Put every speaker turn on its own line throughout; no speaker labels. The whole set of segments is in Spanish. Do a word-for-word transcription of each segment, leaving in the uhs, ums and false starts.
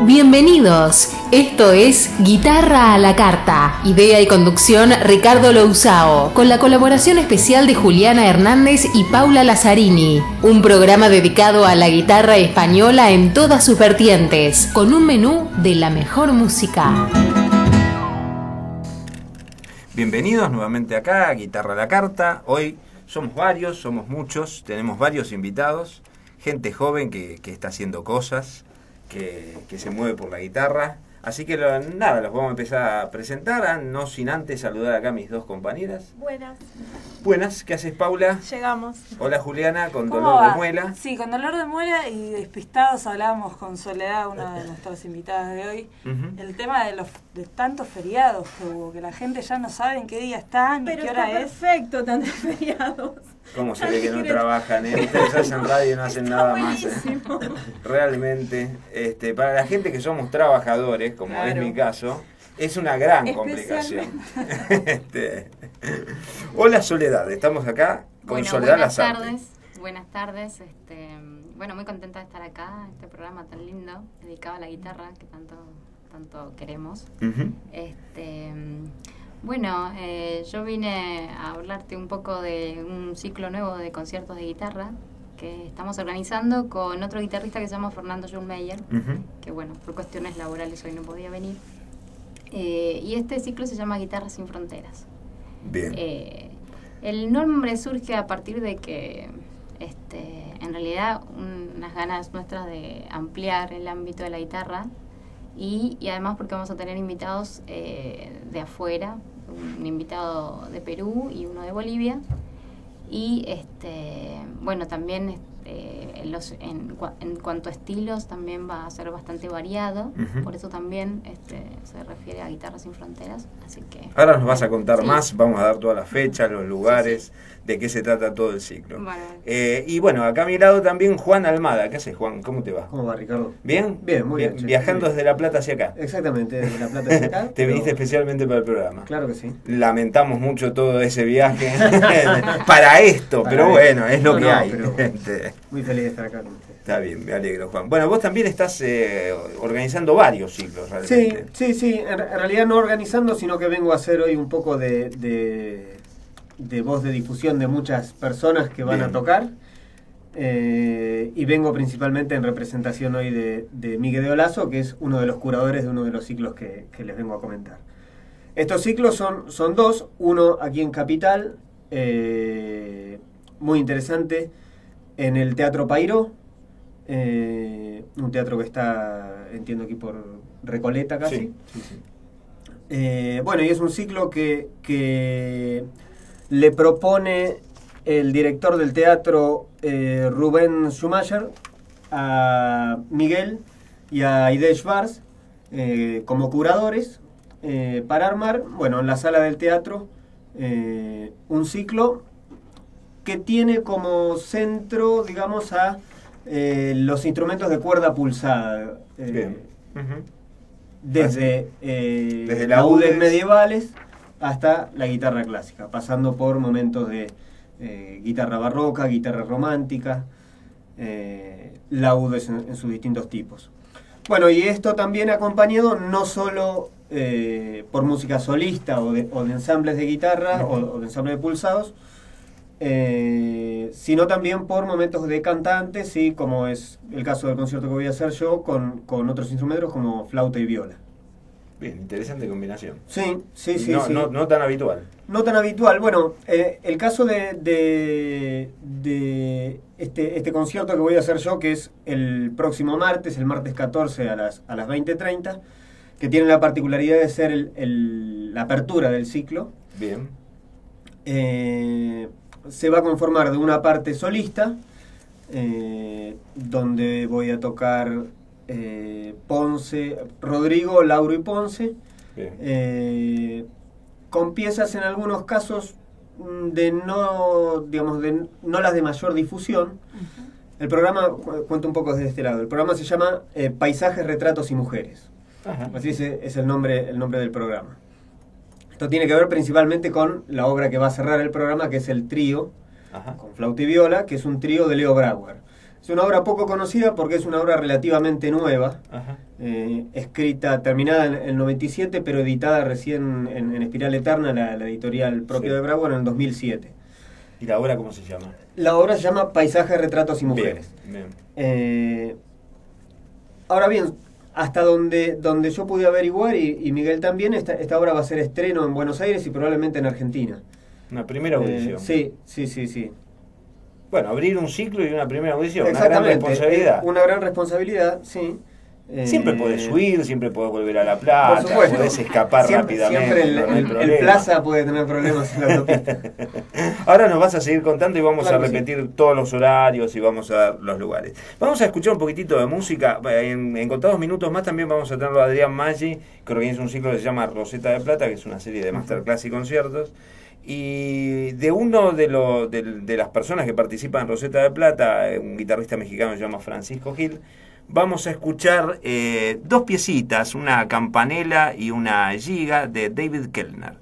Bienvenidos, esto es Guitarra a la Carta, idea y conducción Ricardo Lousao, con la colaboración especial de Juliana Hernández y Paula Lazzarini, un programa dedicado a la guitarra española en todas sus vertientes, con un menú de la mejor música.
Bienvenidos nuevamente acá a Guitarra a la Carta. Hoy somos varios, somos muchos, tenemos varios invitados, gente joven que, que está haciendo cosas, que, que se mueve por la guitarra. Así que lo, nada, los vamos a empezar a presentar, no sin antes saludar acá a mis dos compañeras.
Buenas.
Buenas, ¿qué haces, Paula?
Llegamos.
Hola, Juliana, con
¿Cómo
dolor
va?
de muela.
Sí, con dolor de muela y despistados hablábamos con Soledad, una de nuestras invitadas de hoy,
Uh-huh.
el tema de los de tantos feriados que hubo, que la gente ya no sabe en qué día están,
Pero
ni qué hora
está
es.
perfecto, tantos feriados.
¿Cómo se ve que no trabajan? ¿eh? Ustedes hacen radio y no hacen nada más. ¿eh? Realmente, este, para la gente que somos trabajadores, como
Claro.
es mi caso, es una gran complicación. este, Hola, Soledad, estamos acá con
Bueno,
Soledad
buenas
Lazarte.
tardes, buenas tardes. Este, bueno, muy contenta de estar acá, este programa tan lindo, dedicado a la guitarra que tanto, tanto queremos.
Uh-huh.
Este, bueno, eh, yo vine a hablarte un poco de un ciclo nuevo de conciertos de guitarra que estamos organizando con otro guitarrista que se llama Fernando Schulmeyer,
Uh-huh.
que bueno, por cuestiones laborales hoy no podía venir. Eh, y este ciclo se llama Guitarras sin Fronteras.
Bien.
Eh, el nombre surge a partir de que, este, en realidad, unas ganas nuestras de ampliar el ámbito de la guitarra y, y además porque vamos a tener invitados eh, de afuera, un invitado de Perú y uno de Bolivia. Y este, bueno, también este, en, los, en, cua- en cuanto a estilos también va a ser bastante variado,
Ujú.
por eso también este, se refiere a Guitarras sin Fronteras, así que...
Ahora nos vas a contar
Sí.
más, vamos a dar todas las fechas, los lugares, de qué se trata todo el ciclo.
Bueno,
Eh, y bueno, acá a mi lado también Juan Almada. ¿Qué haces, Juan? ¿Cómo te va?
¿Cómo va, Ricardo?
¿Bien?
Bien, muy bien, che,
Viajando
muy bien.
desde La Plata hacia acá.
Exactamente, desde La Plata hacia acá.
Te
pero-
viniste especialmente para el programa.
Claro que sí.
Lamentamos mucho todo ese viaje para esto,
Para
pero
esto.
bueno, es lo
No,
que
no,
hay.
pero-
Este,
Muy feliz de estar acá con ustedes.
Está bien, me alegro, Juan. Bueno, vos también estás eh, organizando varios ciclos,
Sí,
realmente.
sí, sí. En, en realidad no organizando, sino que vengo a hacer hoy un poco de, de, de voz de difusión de muchas personas que van
Bien.
a tocar. Eh, y vengo principalmente en representación hoy de, de Miguel de Olazo, que es uno de los curadores de uno de los ciclos que, que les vengo a comentar. Estos ciclos son, son dos, uno aquí en Capital, eh, muy interesante, en el Teatro Pairo, eh, un teatro que está, entiendo aquí por Recoleta casi.
Sí, sí, sí.
Eh, bueno, y es un ciclo que, que le propone el director del teatro, eh, Rubén Schumacher, a Miguel y a Aide Schwarz eh, como curadores eh, para armar, bueno, en la sala del teatro, eh, un ciclo que tiene como centro, digamos, a eh, los instrumentos de cuerda pulsada. eh,
Bien. Ujú.
desde, eh,
Desde
laúdes
laúdes.
medievales hasta la guitarra clásica, pasando por momentos de eh, guitarra barroca, guitarra romántica, eh, laúdes en, en sus distintos tipos. Bueno, y esto también acompañado no solo eh, por música solista o de, o de ensambles de guitarra o, o de ensambles de pulsados, eh, sino también por momentos de cantantes, ¿sí? Como es el caso del concierto que voy a hacer yo con, con otros instrumentos como flauta y viola.
Bien, interesante combinación.
Sí, sí, sí.
no,
sí.
no, no tan habitual.
No tan habitual. Bueno, eh, el caso de, de, de este, este concierto que voy a hacer yo, que es el próximo martes, el martes catorce a las, a las veinte treinta, que tiene la particularidad de ser el, el- la apertura del ciclo.
Bien.
Eh, se va a conformar de una parte solista, eh, donde voy a tocar eh, Ponce, Rodrigo, Lauro y Ponce,
Bien.
eh, con piezas en algunos casos mm, de no, digamos, de no las de mayor difusión. El programa, cu- cuento un poco desde este lado, el programa se llama eh, Paisajes, Retratos y Mujeres.
Ajá.
Así es, es el nombre, el nombre del programa. Esto tiene que ver principalmente con la obra que va a cerrar el programa, que es el trío,
Ajá.
con flauta y viola, que es un trío de Leo Brauer. Es una obra poco conocida porque es una obra relativamente nueva,
Ajá.
eh, escrita, terminada en el noventa y siete, pero editada recién en, en Espiral Eterna, la, la editorial propia
Sí.
de Bravo, en el dos mil siete.
¿Y la obra cómo se llama?
La obra se llama Paisajes, retratos y mujeres.
Bien, bien.
Eh, ahora bien, hasta donde, donde yo pude averiguar, y, y Miguel también, esta, esta obra va a ser estreno en Buenos Aires y probablemente en Argentina.
Una primera audición.
Eh, sí, sí, sí, sí.
Bueno, abrir un ciclo y una primera audición, una gran
Exactamente,
responsabilidad.
eh, una gran responsabilidad, sí. Eh,
Siempre podés huir, siempre podés volver a La Plata,
por supuesto.
podés escapar
Siempre-
rápidamente.
Siempre el,
no hay
el- el
problema.
Plaza puede tener problemas en la autopista.
Ahora nos vas a seguir contando y vamos
Claro
a
que sí.
repetir todos los horarios y vamos a dar los lugares. Vamos a escuchar un poquitito de música. En, en contados minutos más también vamos a tenerlo a Adrián Maggi, que organiza un ciclo que se llama Roseta de Plata, que es una serie de masterclass y conciertos. Y de uno de, lo, de, de las personas que participan en Roseta de Plata, un guitarrista mexicano que se llama Francisco Gil, vamos a escuchar eh, dos piecitas, una campanela y una giga de David Kellner.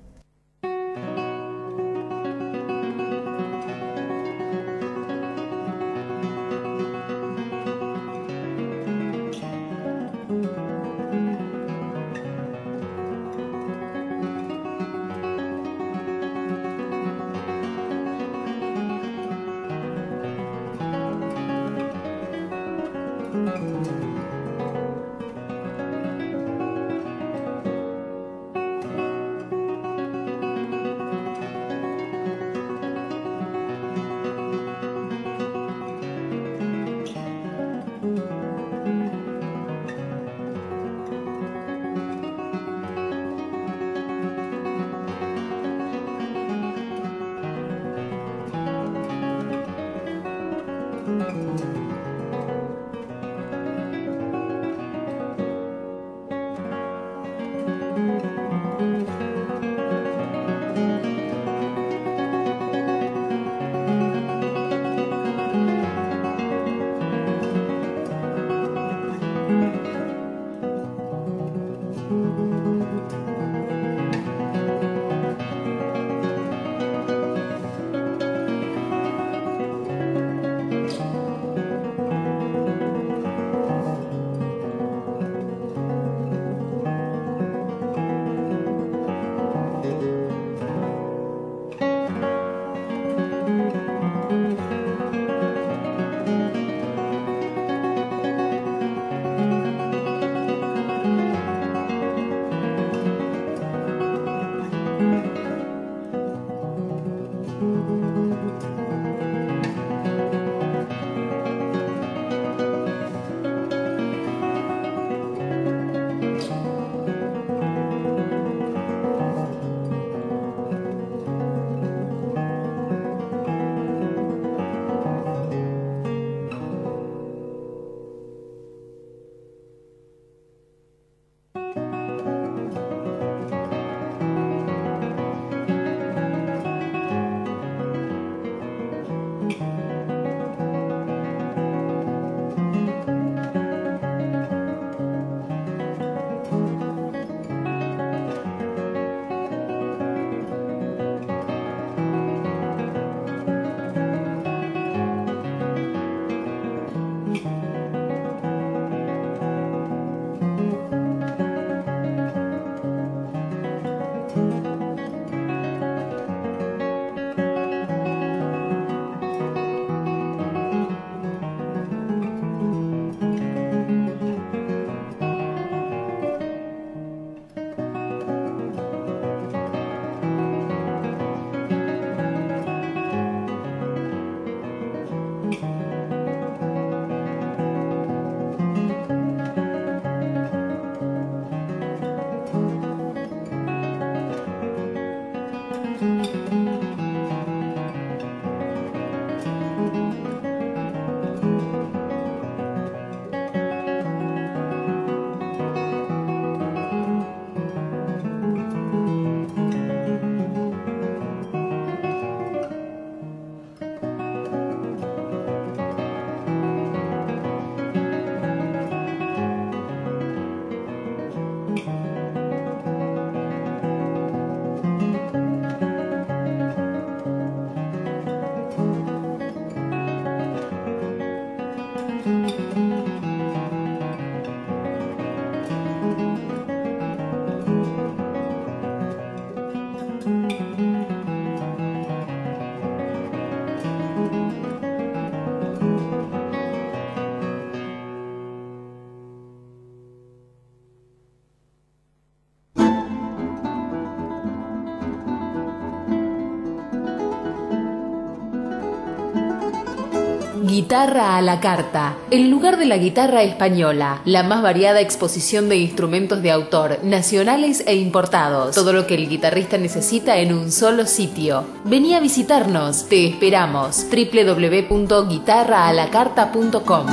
Guitarra a la carta, el lugar de la guitarra española, la más variada exposición de instrumentos de autor, nacionales e importados. Todo lo que el guitarrista necesita en un solo sitio. Vení a visitarnos, te esperamos. doble u doble u doble u punto guitarra a la carta punto com.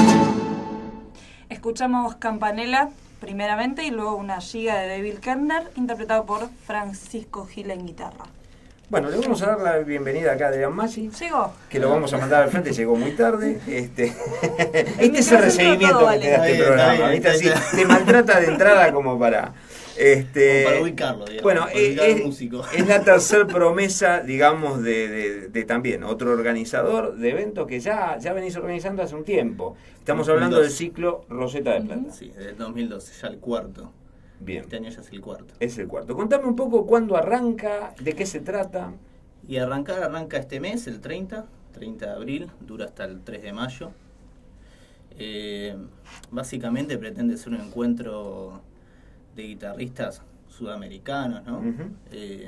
Escuchamos Campanella primeramente y luego una giga de David Kerner interpretado por Francisco Gil en guitarra.
Bueno, le vamos a dar la bienvenida acá a Adrián Massi.
¿Llegó?
Que lo vamos a mandar al frente, llegó muy tarde. Este, este es el recibimiento que te da este programa. ¿Viste? Así, te maltrata de entrada como para... Este,
como para ubicarlo, digamos.
Bueno,
para ubicar
es,
al músico.
Es la tercer promesa, digamos, de, de, de también otro organizador de eventos que ya, ya venís organizando hace un tiempo. Estamos hablando del ciclo Roseta de Plata.
Sí, del dos mil doce, ya el cuarto.
Bien.
Este año ya es el cuarto.
Es el cuarto. Contame un poco cuándo arranca, de qué se trata.
Y arrancar arranca este mes, el treinta de abril, dura hasta el tres de mayo. Eh, básicamente pretende ser un encuentro de guitarristas sudamericanos, ¿no? Uh-huh. eh,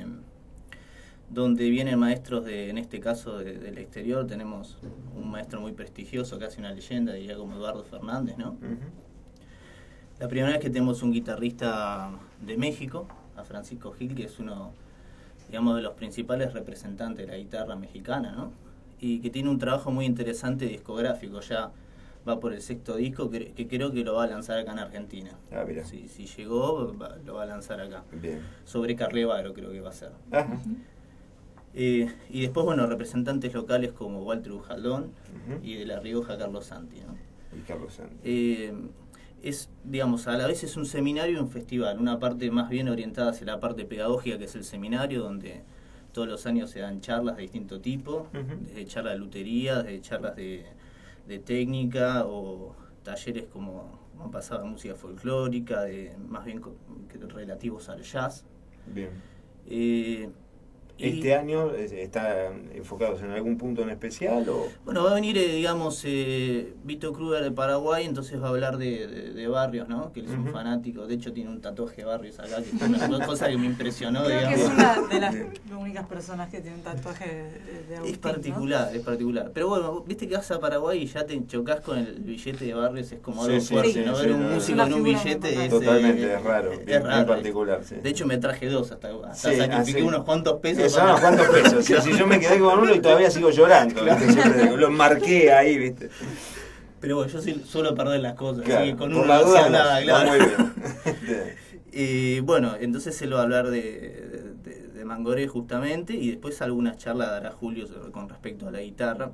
donde vienen maestros, de, en este caso de, del exterior. Tenemos un maestro muy prestigioso, casi una leyenda, diría, como Eduardo Fernández, ¿no? Uh-huh. La primera vez que tenemos un guitarrista de México, a Francisco Gil, que es uno, digamos, de los principales representantes de la guitarra mexicana, ¿no? Y que tiene un trabajo muy interesante discográfico. Ya va por el sexto disco, que, que creo que lo va a lanzar acá en Argentina.
Ah, mira.
Si, si llegó, va, lo va a lanzar acá.
Bien.
Sobre Carlevaro creo que va a ser.
Ajá.
Eh, y después, bueno, representantes locales como Walter Ujaldón,
uh-huh.
y de La Rioja, Carlos Santi, ¿no?
Y Carlos Santi.
Eh, es, digamos, a la vez es un seminario y un festival. Una parte más bien orientada hacia la parte pedagógica, que es el seminario, donde todos los años se dan charlas de distinto tipo, uh-huh. desde charlas de lutería, desde charlas de... de técnica, o talleres como han pasado de música folclórica, de, más bien relativos al jazz.
Bien.
Eh,
¿Este
y,
año está enfocados en algún punto en especial? O?
Bueno, va a venir, eh, digamos, eh, Vito Kruger de Paraguay, entonces va a hablar de, de, de Barrios, ¿no? Que él es uh-huh. un fanático, de hecho tiene un tatuaje de Barrios acá, que es una cosa que me impresionó.
Creo
digamos.
que es una de las únicas personas que tiene un tatuaje de, de Agustín,
es particular, ¿no? Es particular. Pero bueno, viste que vas a Paraguay y ya te chocas con el billete de Barrios, es como algo
sí,
fuerte,
sí,
¿no?
sí,
Ver
sí,
un
no,
músico en un billete es...
Totalmente,
eh,
es raro,
es
bien,
raro.
bien particular. Sí.
De hecho me traje dos, hasta, hasta
sí,
sacrifiqué
así.
unos cuantos pesos.
Eso, para... unos cuantos pesos. Sí, sí, yo me quedé con uno y todavía sigo llorando. ¿Viste? Siempre lo marqué ahí, ¿viste?
Pero bueno, yo sí suelo perder las cosas.
Claro,
así, con
por
uno
la
no
duda,
hacía nada, claro.
Muy bien.
Y bueno, entonces él va a hablar de, de, de Mangoré justamente, y después algunas charlas dará Julio con respecto a la guitarra.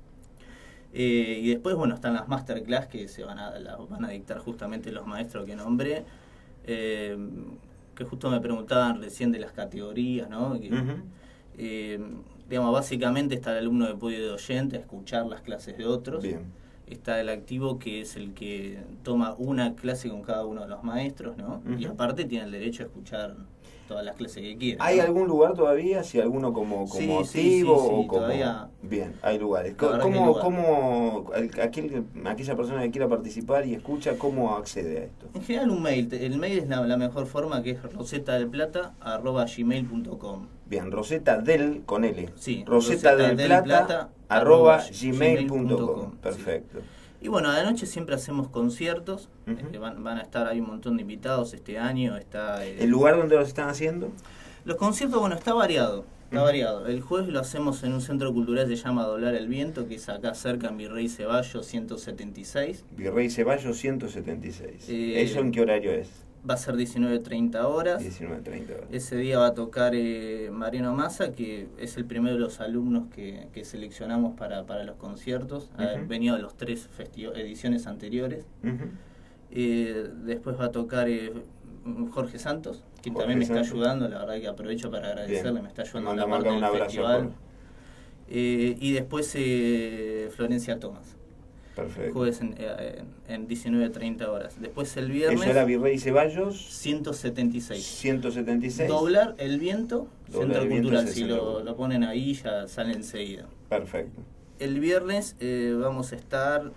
Eh, y después, bueno, están las masterclass que se van a, las van a dictar justamente los maestros que nombré. Eh, que justo me preguntaban recién de las categorías, ¿no? Que, uh-huh. eh, digamos, básicamente está el alumno de podio de oyente a escuchar las clases de otros.
Bien.
Está el activo, que es el que toma una clase con cada uno de los maestros, ¿no? Uh-huh. Y aparte tiene el derecho a escuchar todas las clases que quiera.
¿Hay
¿no?
algún lugar todavía? Si alguno como, como
sí,
activo
sí, sí, sí,
o como...
todavía...
Bien, hay lugares. ¿Cómo,
lugar.
cómo aquel, aquella persona que quiera participar y escucha, cómo accede a esto?
En general un mail. El mail es la, la mejor forma, que es rosetadelplata arroba gmail punto com.
Bien, Roseta del con L.
Sí,
Roseta del Plata arroba gmail punto com. Perfecto.
Sí. Y bueno, a la noche siempre hacemos conciertos.
Uh-huh.
eh, van, van a estar, hay un montón de invitados este año. Está eh,
¿El lugar donde los están haciendo?
Los conciertos, bueno, está variado. Está
uh-huh.
variado. El jueves lo hacemos en un centro cultural que se llama Doblar el Viento, que es acá cerca en Virrey Ceballos ciento setenta y seis.
Virrey Ceballos ciento setenta y seis.
Eh,
¿Eso en qué horario es?
Va a ser diecinueve treinta horas.
diecinueve treinta horas.
Ese día va a tocar eh, Mariano Massa, que es el primero de los alumnos que, que seleccionamos para, para los conciertos. Uh-huh. Ha venido de los tres festi- ediciones anteriores. Uh-huh. Eh, después va a tocar eh, Jorge Santos, quien Jorge también me Santos. Está ayudando. La verdad que aprovecho para agradecerle, Bien. Me está ayudando en la parte del festival. Por... Eh, y después eh, Florencia Tomás.
Perfecto.
Jueves en, en, en diecinueve treinta horas. Después el viernes...
¿Eso era Virrey Ceballos?
ciento setenta y seis.
ciento setenta y seis.
Doblar el Viento, Doblar Centro el Cultural. Viento si lo, lo ponen ahí ya sale enseguida.
Perfecto.
El viernes eh, vamos a estar...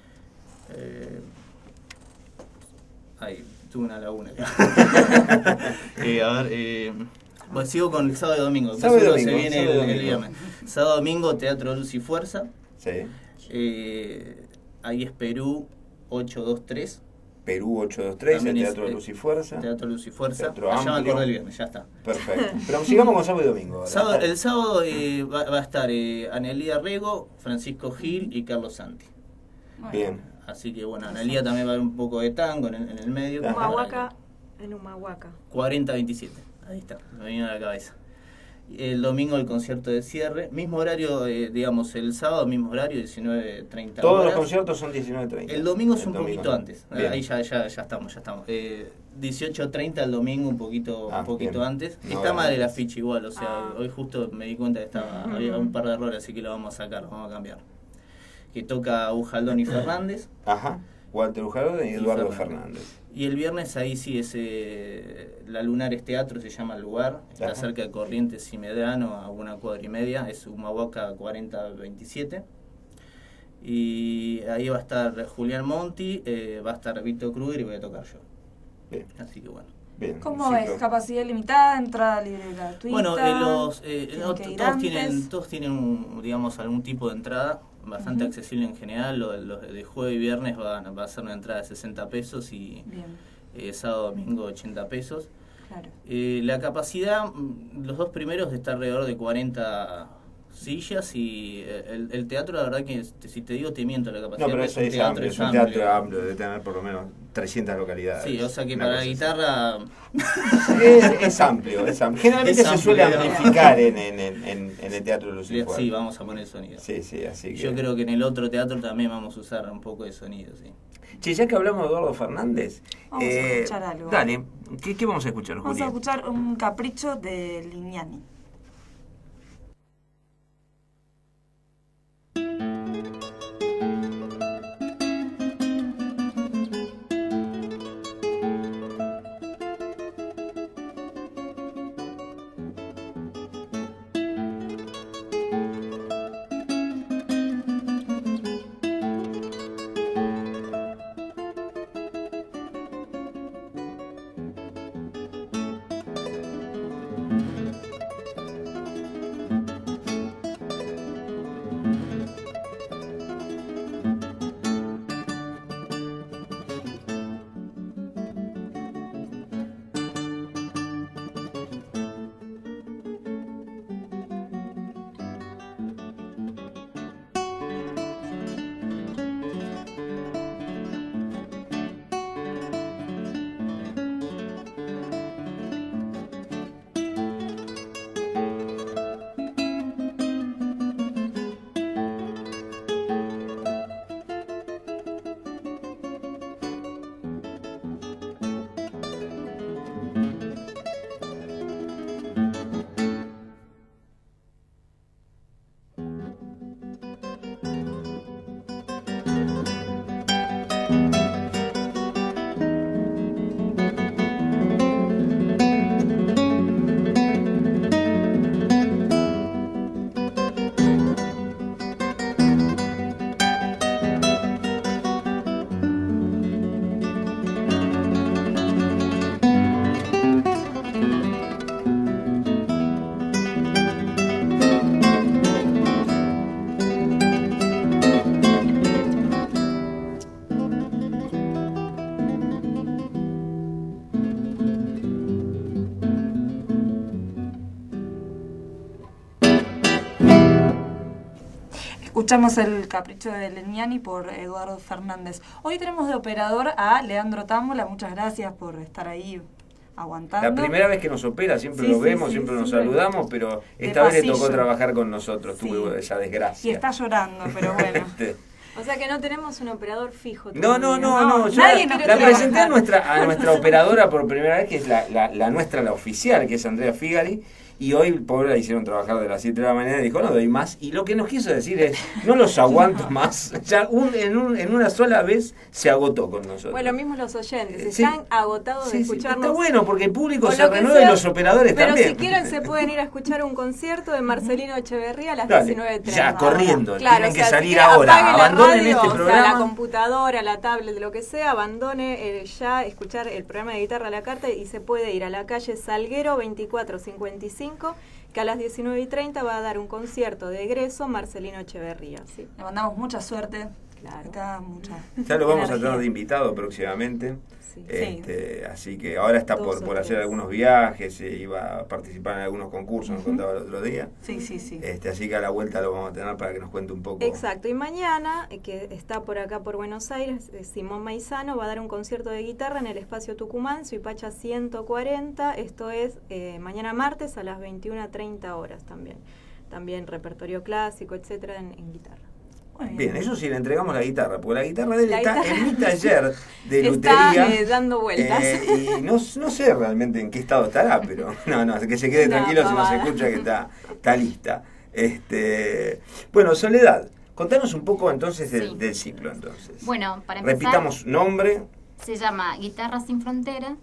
Eh, ay, tuve una laguna acá. eh, a ver... Eh, bueno, sigo con el sábado y domingo.
Sábado y domingo.
Se viene
sábado
el, el viernes. Sábado y domingo, Teatro Luz y Fuerza.
Sí.
Eh, ahí es Perú ocho dos tres.
Perú ocho dos tres, el
También
Teatro
es,
de Luz y Fuerza.
Teatro Luz y Fuerza.
Teatro
Allá me
amplio.
acordé el viernes, ya está.
Perfecto. Pero sigamos con sábado y domingo. ahora.
Sábado- el sábado eh, va, va a estar eh, Anelía Rego, Francisco Gil y Carlos Santi.
Bien.
Así que bueno, Anelía también va a haber un poco de tango en el, en el medio.
Ajá.
Humahuaca, en Humahuaca.
cuarenta veintisiete. Ahí está, me vino a la cabeza. El domingo el concierto de cierre. Mismo horario, eh, digamos, el sábado, mismo horario, diecinueve treinta
Todos
horas.
los conciertos son diecinueve treinta.
El domingo es
El
un
domingo.
poquito antes.
Bien.
Ahí ya, ya, ya estamos, ya estamos. Eh, dieciocho treinta el domingo, un poquito,
Ah,
un poquito
bien.
antes.
No,
Está mal el
gracias.
afiche igual, o sea,
Ah.
hoy justo me di cuenta que estaba, había un par de errores, así que lo vamos a sacar, lo vamos a cambiar. Que toca Ujaldón y Fernández.
Ajá. Walter Ujarón y
Y
Eduardo
Fernández.
Fernández.
Y el viernes ahí sí es eh, la Lunares Teatro, se llama el lugar, está
Ajá.
cerca de Corrientes y Medrano, a una cuadra y media, es Humahuaca cuarenta veintisiete. Y ahí va a estar Julián Monti, eh, va a estar Víctor Kruger y voy a tocar yo.
Bien.
Así que bueno.
Bien.
¿Cómo
un
es?
ciclo.
¿Capacidad limitada? ¿Entrada libre gratuita?
Bueno, eh, los, eh,
¿Tienen
no,
que ir
todos,
antes?
tienen, todos tienen un, digamos, algún tipo de entrada bastante
Ujú.
accesible en general. Los de, los de jueves y viernes van, va a ser una entrada de sesenta pesos y
Bien,
eh, sábado domingo ochenta pesos.
claro.
Eh, la capacidad, mm, los dos primeros está alrededor de cuarenta sillas y eh, el, el teatro, la verdad que este, si te digo te miento la capacidad.
No, pero
porque
eso es amplio, es un teatro amplio, debe tener por lo menos trescientas localidades.
Sí, o sea que
Una
para la
cosa
guitarra
así. Es, es amplio, es amplio. Generalmente
Es
se
amplio,
suele
digamos.
amplificar en, en, en, en- en el Teatro de Luz y
sí,
Fuerza.
vamos a poner sonido.
Sí, sí, así que...
Yo creo que en el otro teatro también vamos a usar un poco de sonido, sí.
Che, ya que hablamos de Eduardo Fernández...
Vamos a escuchar algo.
Dale, ¿qué, qué vamos a escuchar,
Vamos a
Julián?
escuchar un capricho de Lignani. Escuchamos el capricho de Lignani por Eduardo Fernández. Hoy tenemos de operador a Leandro Támbola. Muchas gracias por estar ahí aguantando.
La primera vez que nos opera, siempre
Sí,
lo
sí,
vemos,
sí,
siempre nos
siempre.
saludamos, pero
De
esta vez le
pasillo.
tocó trabajar con nosotros,
Sí.
tuve esa desgracia.
Y está llorando, pero bueno.
Este,
O sea que no tenemos un operador fijo.
No, no,
todavía.
no, no,
No,
yo
nadie
la,
quiere
la
trabajar.
presenté a nuestra, a nuestra operadora por primera vez, que es la, la, la nuestra, la oficial, que es Andrea Figari, y hoy, pobre, la hicieron trabajar de las siete de la mañana y dijo, no doy más, y lo que nos quiso decir es, no los aguanto más, ya un, en, un, en una sola vez se agotó con nosotros.
Bueno, mismos los oyentes
Eh, sí.
están agotados
Sí,
de
sí,
escucharnos.
está bueno, porque el público
O
se
lo que
renueva y
sea,
los operadores
pero
también.
si quieren se pueden ir a escuchar un concierto de Marcelino Echeverría a las
Dale,
diecinueve treinta.
ya, corriendo,
Claro,
tienen
o
que
sea, si
salir
quiere,
ahora,
apague la
abandonen
radio,
este
o sea,
programa.
la computadora, la tablet, lo que sea, abandone eh, ya escuchar el programa de Guitarra a la Carta y se puede ir a la calle Salguero veinticuatro cincuenta y cinco que a las diecinueve y treinta va a dar un concierto de egreso Marcelino Echeverría. ¿Sí?
Le mandamos mucha suerte.
Claro.
Acá, mucha
Ya lo vamos a
energía.
tener de invitado próximamente.
Sí.
Este, así que ahora está
Dos
por,
o
por hacer
tres.
algunos viajes, eh, iba a participar en algunos concursos, nos contaba el otro día.
Sí, sí, sí.
Este, así que a la vuelta lo vamos a tener para que nos cuente un poco.
Exacto, y mañana, eh, que está por acá por Buenos Aires, eh, Simón Maizano va a dar un concierto de guitarra en el Espacio Tucumán, Suipacha ciento cuarenta, esto es eh, mañana martes a las veintiuna treinta horas también. También repertorio clásico, etcétera, en, en guitarra.
Muy
Bien, eso sí le entregamos la guitarra, porque la guitarra de él
La
está
guitarra-
en mi taller de
Está
lutería.
eh, dando vueltas.
Eh, y no, no sé realmente en qué estado estará, pero no, no, que se quede
Una
tranquilo si no se
pavada.
escucha que está, está lista. Este, bueno, Soledad, contanos un poco entonces del,
Sí.
del ciclo entonces.
Bueno, para empezar,
Repitamos nombre.
se llama Guitarras Sin Fronteras.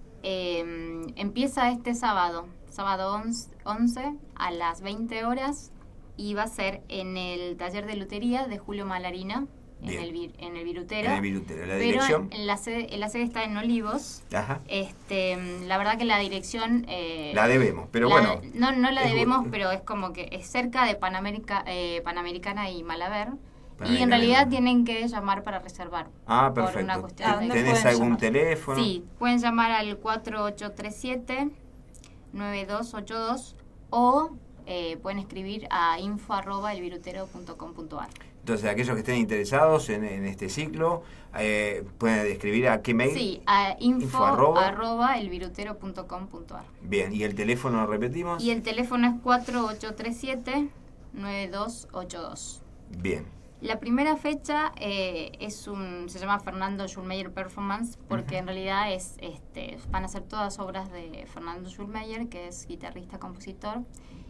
Eh, empieza este sábado, sábado once, once a las veinte horas, y va a ser en el taller de lutería de Julio Malarina, en
Bien.
el, vir- en el Virutero.
En el Virutero, la
pero
dirección.
en la sede, en la sede está en Olivos.
Ajá.
Este, la verdad que la dirección... eh,
La debemos, pero
la-
bueno.
No, no la
es
debemos,
bu-
pero es como que es cerca de Panamérica, eh, Panamericana y Malaber. Y
Panamericana
en realidad
y Malaber.
tienen que llamar para reservar.
Ah,
por
perfecto.
una cuestión
¿A dónde
de...
¿Tenés
pueden
algún
llamar?
teléfono?
Sí, pueden llamar al cuatro ocho tres siete, nueve dos ocho dos o eh, pueden escribir a info arroba elvirutero punto com punto ar.
Entonces, aquellos que estén interesados en, en este ciclo, eh, pueden escribir a qué mail.
Sí, a info,
Info arroba.
arroba elvirutero punto com punto ar.
Bien, ¿y el teléfono lo repetimos?
Y el teléfono es cuatro ocho tres siete, nueve dos ocho dos.
Bien.
La primera fecha eh, es un, se llama Fernando Schulmeyer Performance, porque en realidad es, este, van a ser todas obras de Fernando Schulmeyer, que es guitarrista, compositor,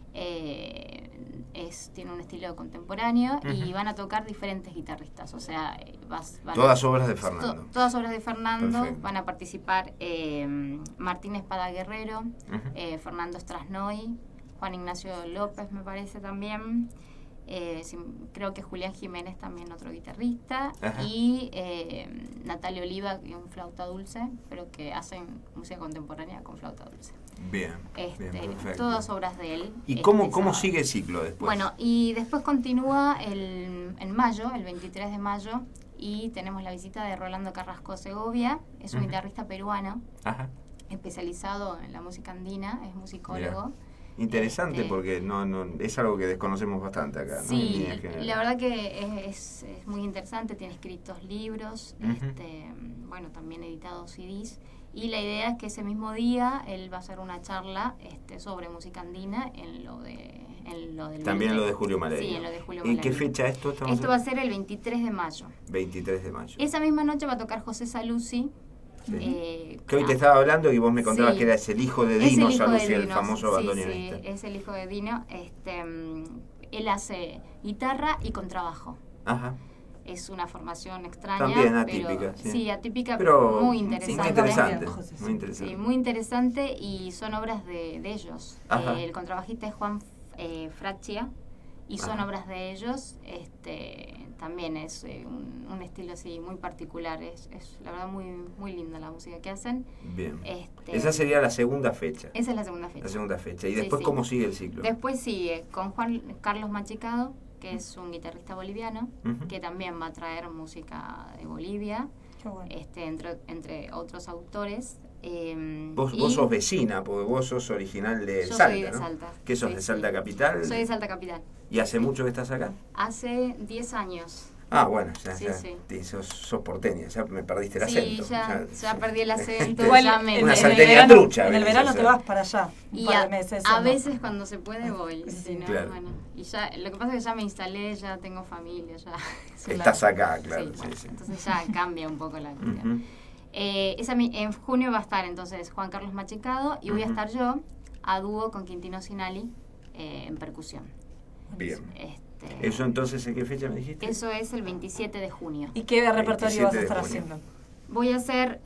eh, es, tiene un estilo contemporáneo, y
Ujú.
van a tocar diferentes guitarristas, o sea, eh, vas- van a-
Todas obras de
to-
Fernando.
todas obras de Fernando.
Perfecto.
Van a participar eh, Martín Espada Guerrero,
Ujú.
eh, Fernando Strasnoy, Juan Ignacio López me parece también, eh, sí, creo que Julián Jiménez también, otro guitarrista,
Ajá.
y eh, Natalia Oliva, que es un flauta dulce, pero que hacen música contemporánea con flauta dulce.
Bien,
Este,
bien, perfecto.
todas obras de él.
¿Y
este
cómo, cómo
sábado.
sigue el ciclo después?
Bueno, y después continúa el, en mayo, el veintitrés de mayo, y tenemos la visita de Rolando Carrasco Segovia, es un
Ujú.
guitarrista peruano,
Ajá.
especializado en la música andina, es musicólogo.
Interesante
Este,
porque no, no es algo que desconocemos bastante acá, ¿no? En
Sí,
líneas generales.
la verdad que es, es muy interesante, tiene escritos libros,
Ujú.
este, bueno, también editados C Ds, y la idea es que ese mismo día él va a hacer una charla este, sobre música andina en lo de en lo del
También lo de
Virutero.
Julio Malarino.
Sí, en lo de Julio
¿En qué
Malarino.
fecha esto? Estamos
Esto va a ser el veintitrés de mayo.
veintitrés de mayo.
Esa misma noche va a tocar José Saluzzi.
Sí.
eh,
Que hoy te
ah,
estaba hablando y vos me contabas
sí.
que eras el hijo de
es el
Dino
hijo
Saluzzi,
de
el
Dino,
famoso
sí,
bandoneonista.
Sí, es el hijo de Dino. Este, mm, él hace guitarra y contrabajo.
Ajá.
Es una formación extraña.
También
pero-
atípica, sí.
sí. atípica,
Pero
pero muy
sí,
interesante.
muy interesante.
José, sí.
Muy interesante.
Sí, muy interesante, y son obras de, de ellos.
Ajá.
Eh, el contrabajista es Juan eh, Fraccia, y son
Ajá.
obras de ellos. Este, también es eh, un, un estilo así muy particular. Es, es la verdad muy muy linda la música que hacen.
Bien.
Este,
Esa sería la segunda fecha.
esa es la segunda fecha.
La segunda fecha. ¿Y
Sí,
después
sí.
cómo sigue el ciclo?
Después sigue con Juan Carlos Machicado, que es un guitarrista boliviano,
Ujú.
que también va a traer música de Bolivia,
Qué bueno.
este, entre, entre otros autores. eh,
Vos,
y
vos sos vecina, porque vos sos original de
Yo
Salta,
soy de
¿no?
Salta.
¿Qué sos,
Sí,
de
sí.
Salta Capital?
Soy de Salta Capital.
¿Y hace mucho que estás acá?
Hace diez años.
Ah, bueno, ya,
Sí,
ya
sí.
te- sos, sos porteña, ya me perdiste el
Sí,
acento.
ya, ya perdí el acento.
Igual
ya me-
en,
Una
en el
salteña
verano,
trucha
en el
venís a
verano te
hacer.
vas para allá. Un
Y
par
a,
de meses.
a
¿o no?
veces cuando se puede voy.
Sí,
Si no,
claro.
bueno. Y ya, lo que pasa es que ya me instalé, ya tengo familia, ya.
Estás acá, claro.
Sí,
Sí,
bueno,
sí.
entonces ya cambia un poco la cuestión.
Ujú.
Eh, esa, mi- en junio va a estar entonces Juan Carlos Machicado, y voy a
Ujú.
estar yo a dúo con Quintino Sinali eh, en percusión.
Bien.
Este,
¿Eso entonces en qué fecha me dijiste?
eso es el veintisiete de junio.
¿Y qué repertorio vas a
veintisiete de
estar
junio.
haciendo?
Voy a hacer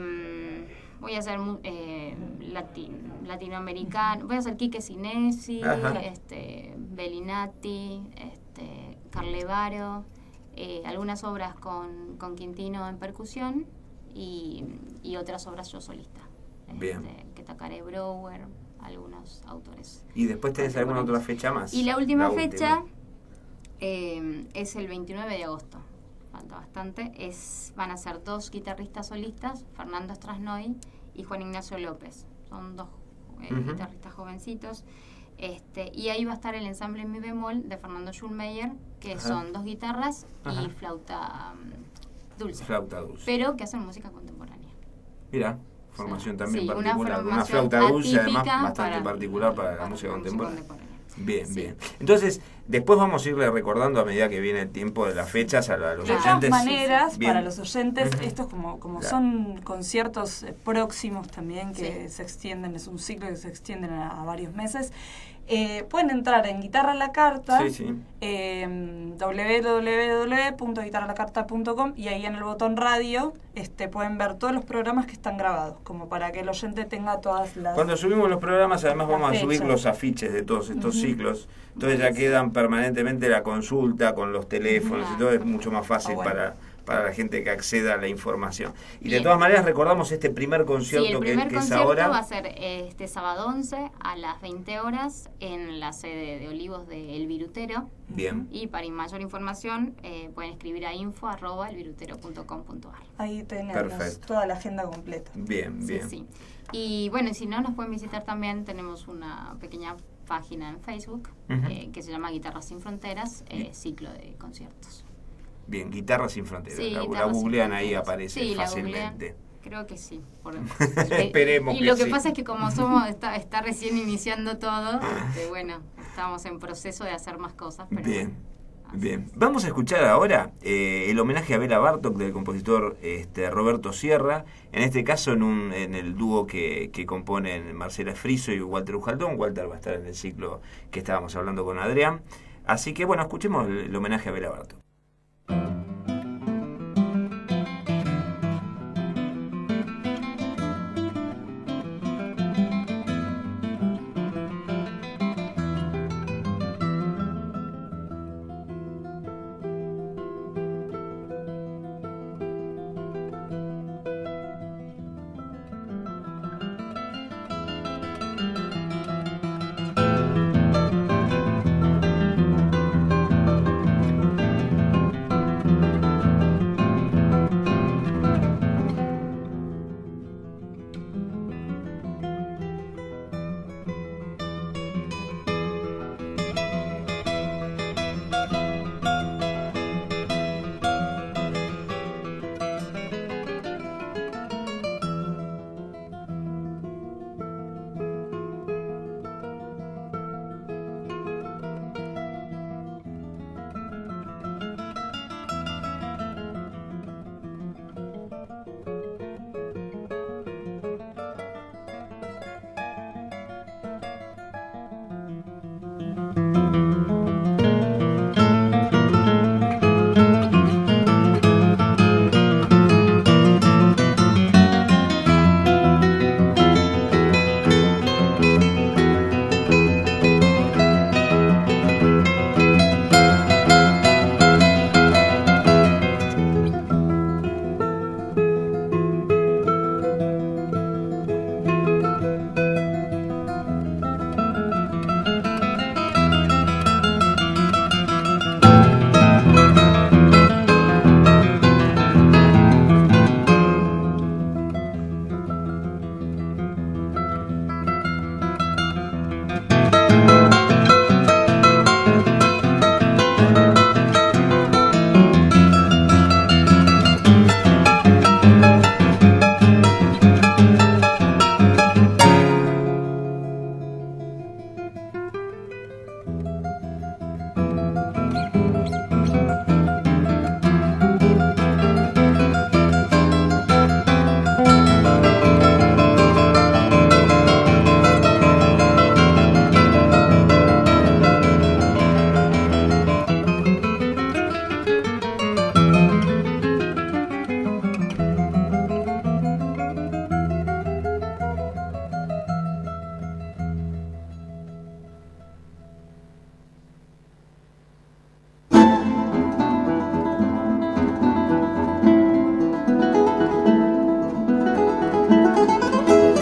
eh, voy a hacer mu- eh, lati- latinoamericano, voy a hacer Quique Sinesi,
Ajá.
este, Bellinati, este, Carlevaro, eh, algunas obras con, con Quintino en percusión, y, y otras obras yo solista.
Bien.
Este, que tocaré Brower, algunos autores.
¿Y después tenés alguna otra fecha más?
Y la última
la
fecha
última.
Eh, es el veintinueve de agosto. Falta bastante. Es, van a ser dos guitarristas solistas, Fernando Strasnoy y Juan Ignacio López. Son dos eh, uh-huh. guitarristas jovencitos. Este, y ahí va a estar el ensamble en mi bemol de Fernando Schulmeyer, que Ajá. son dos guitarras Ajá. y flauta um, dulce.
Flauta dulce.
Pero que hacen música contemporánea.
Mira, formación o sea, también
sí,
particular.
Una, formación
una flauta dulce, además, bastante
para,
particular para,
para
la música contemporánea. contemporánea. Bien,
sí.
bien. Entonces, después vamos a irle recordando a medida que viene el tiempo de las fechas a, la, a los
de
oyentes.
De todas maneras,
bien.
para los oyentes, uh-huh. estos como, como
claro.
son conciertos eh, próximos también que
sí.
se extienden, es un ciclo que se extiende a, a varios meses, eh, pueden entrar en Guitarra a la Carta,
sí, sí.
eh, doble u doble u doble u punto guitarra a la carta punto com, y ahí en el botón radio este, pueden ver todos los programas que están grabados, como para que el oyente tenga todas las...
Cuando subimos los programas, además vamos
fechas.
a subir los afiches de todos estos
uh-huh.
ciclos, entonces ya quedan permanentemente la consulta con los teléfonos
uh-huh.
y todo, es mucho más fácil
oh, bueno.
para... para la gente que acceda a la información. Y
Bien.
de todas maneras recordamos este primer concierto
sí, el
que,
primer
que es
concierto
ahora.
va a ser este sábado once a las veinte horas en la sede de Olivos de El Virutero.
Bien.
Y para mayor información eh, pueden escribir a info arroba elvirutero punto com punto ar.
Ahí tenemos
Perfecto.
toda la agenda completa.
Bien, bien.
Sí, sí. Y bueno, si no nos pueden visitar también, tenemos una pequeña página en Facebook uh-huh. eh, que se llama Guitarras Sin Fronteras, eh, ciclo de conciertos.
Bien, Guitarra Sin Fronteras.
Sí,
la,
la
googlean ahí, aparece
sí,
fácilmente.
Creo que sí. Por,
Esperemos
y
que
lo que
sí.
pasa es que como somos está, está recién iniciando todo, este, bueno, estamos en proceso de hacer más cosas. Pero
bien,
bueno,
bien. Vamos a escuchar ahora eh, el homenaje a Bela Bartók del compositor este, Roberto Sierra, en este caso en, un, en el dúo que, que componen Marcela Friso y Walter Ujaldón. Walter va a estar en el ciclo que estábamos hablando con Adrián. Así que bueno, escuchemos el, el homenaje a Bela Bartók.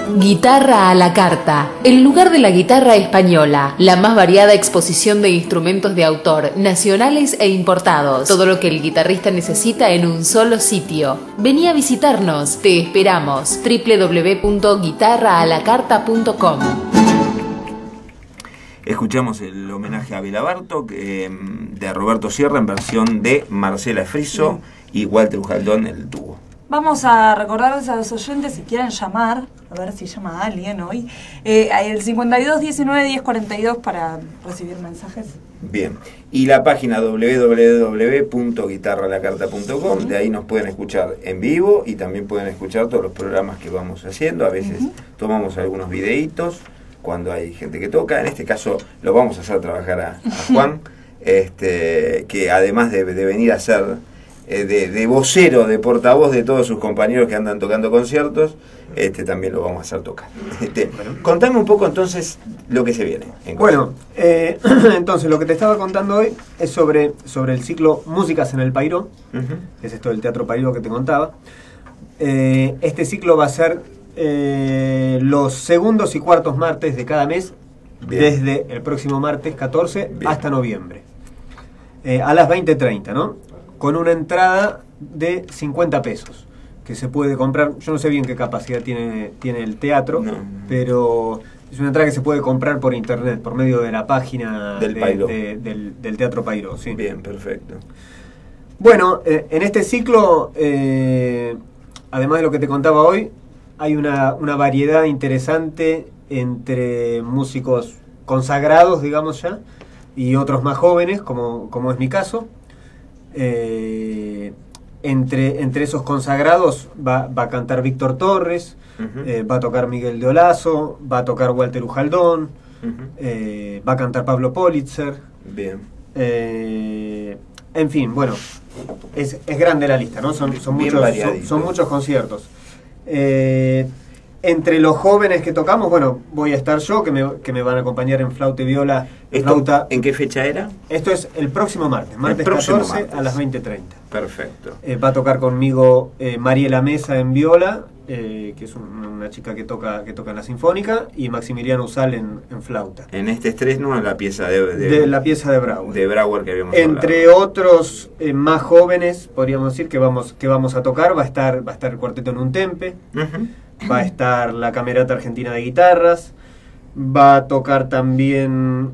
Guitarra a la carta, el lugar de la guitarra española, la más variada exposición de instrumentos de autor, nacionales e importados. Todo lo que el guitarrista necesita en un solo sitio. Vení a visitarnos, te esperamos. doble u doble u doble u punto guitarra a la carta punto com.
Escuchamos el homenaje a Béla Bartók eh, de Roberto Sierra en versión de Marcela Friso y Walter Ujaldón, el dúo.
Vamos a recordarles a los oyentes, si quieren llamar, a ver si llama alguien hoy, eh, el cincuenta y dos diecinueve diez cuarenta y dos para recibir mensajes.
Bien, y la página doble u doble u doble u punto guitarra a la carta punto com, de ahí nos pueden escuchar en vivo y también pueden escuchar todos los programas que vamos haciendo. A veces uh-huh. tomamos algunos videitos cuando hay gente que toca. En este caso lo vamos a hacer trabajar a, a Juan, este, que además de, de venir a ser eh, de, de vocero, de portavoz de todos sus compañeros que andan tocando conciertos, este, también lo vamos a hacer tocar. Este, contame un poco entonces lo que se viene.
Bueno, eh, entonces lo que te estaba contando hoy es sobre, sobre el ciclo Músicas en el Pairó, uh-huh. que es esto del Teatro Pairó que te contaba. Eh, este ciclo va a ser eh, los segundos y cuartos martes de cada mes, bien. Desde el próximo martes catorce bien. Hasta noviembre, eh, a las veinte treinta, ¿no? Con una entrada de cincuenta pesos, que se puede comprar. Yo no sé bien qué capacidad tiene, tiene el teatro, no. pero es una entrada que se puede comprar por internet, por medio de la página
del,
de,
Pairó.
De, del, del Teatro Pairó. Sí.
Bien, perfecto.
Bueno, eh, en este ciclo, eh, además de lo que te contaba hoy, hay una, una variedad interesante entre músicos consagrados, digamos ya, y otros más jóvenes, como, como es mi caso. Eh, entre, entre esos consagrados va, va a cantar Víctor Torres, uh-huh. eh, va a tocar Miguel de Olazo, va a tocar Walter Ujaldón, uh-huh. eh, va a cantar Pablo Politzer.
Bien.
Eh, en fin, bueno, es, es grande la lista, ¿no? Son, son, muchos, son, son muchos conciertos. Eh, entre los jóvenes que tocamos, bueno, voy a estar yo, que me, que me van a acompañar en flauta y viola. Flauta.
¿En qué fecha era?
Esto es el próximo martes, martes catorce martes. A las veinte treinta.
Perfecto.
Eh, va a tocar conmigo eh, Mariela Mesa en viola, eh, que es un, una chica que toca que toca en la Sinfónica, y Maximiliano Usal en, en flauta.
En este estreno, en la pieza de, de,
de la pieza de Brauer.
De Brauer que habíamos
Entre
hablado.
Otros eh, más jóvenes, podríamos decir que vamos que vamos a tocar, va a estar va a estar el Cuarteto en un Tempe, uh-huh. va a estar la Camerata Argentina de Guitarras, va a tocar también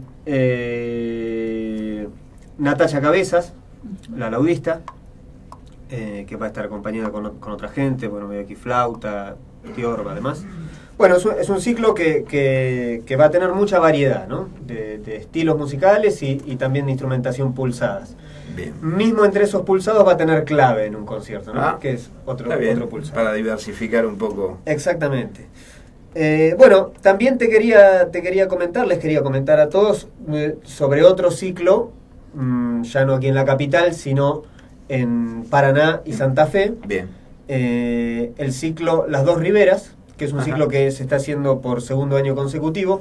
eh, Natacha Cabezas, la laudista, eh, que va a estar acompañada con, con otra gente, bueno, medio aquí flauta, tiorba, además. Bueno, es un, es un ciclo que, que, que va a tener mucha variedad, ¿no? De, de estilos musicales y, y también de instrumentación pulsadas.
Bien.
Mismo entre esos pulsados va a tener clave en un concierto, ¿no?
Ah,
que es otro,
bien,
otro pulsado.
Para diversificar un poco.
Exactamente. Eh, bueno, también te quería, te quería comentar, les quería comentar a todos eh, sobre otro ciclo, mmm, ya no aquí en la capital, sino en Paraná y Santa Fe.
Bien.
Eh, el ciclo Las Dos Riberas, que es un Ajá. ciclo que se está haciendo por segundo año consecutivo,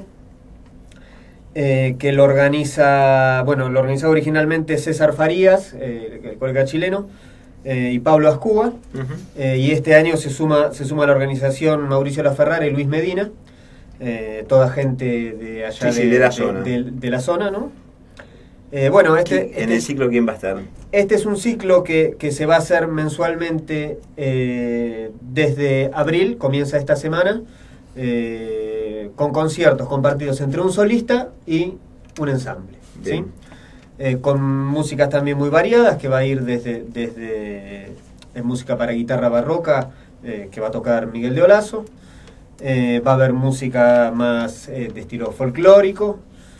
eh, que lo organiza, bueno, lo organizó originalmente César Farías, eh, el colega chileno, eh, y Pablo Ascúa, uh-huh. eh, y este año se suma, se suma a la organización Mauricio Laferrara y Luis Medina, eh, toda gente de allá
sí,
de,
sí, de, la
de,
zona.
De, de, de la zona, ¿no? Eh, bueno, este,
¿En
este,
el ciclo quién va a estar?
Este es un ciclo que, que se va a hacer mensualmente eh, desde abril, comienza esta semana, eh, con conciertos compartidos entre un solista y un ensamble, ¿sí? Eh, con músicas también muy variadas, que va a ir desde, desde eh, música para guitarra barroca, eh, que va a tocar Miguel de Olazo, eh, va a haber música más eh, de estilo folclórico,